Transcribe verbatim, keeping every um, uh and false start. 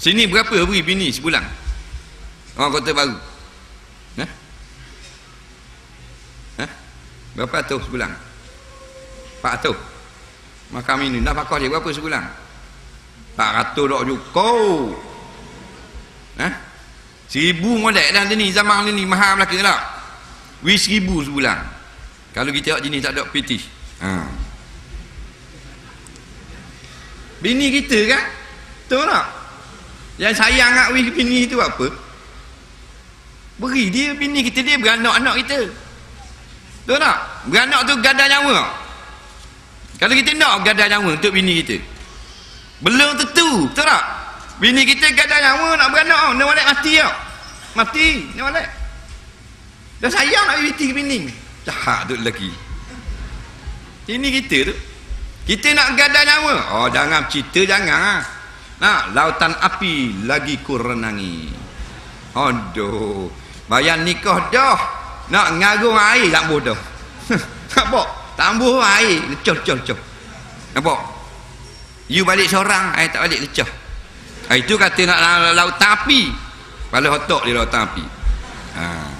Sini berapa beri bini sebulan? Orang Kota Baru. Hah? Hah? Berapa ratus sebulan? empat ratus. Makan minum dah pakar dia berapa sebulan? empat ratus tak cukup. Hah? Seribu molek dah ni zaman ni mahal belaka tak? Wih seribu sebulan. Kalau kita jenis tak ada piti. Ha. Bini kita kan? Betul tak? Yang sayang nak wih bini tu apa? Beri dia bini kita, dia beranak-anak kita. Betul tak? Beranak tu gada nyawa. Kalau kita nak gada nyawa untuk bini kita, belum tentu. Betul tak? Bini kita gada nyawa nak beranak, nak balik mati tak? Mati, nak balik. Dah sayang nak bini ke bini. Jahat tu lelaki. Ini kita tu. Kita nak gada nyawa. Oh jangan cerita, jangan. Nak lautan api lagi ku renangi. Aduh. Bayar nikah dah. Nak ngagung air tak bodoh. Nampak? Tambuh air. Lecah, lecah, lecah. Nampak? You balik seorang, I tak balik lecah. Itu kata nak lautan api. Kepala otak dia lautan api. Haa.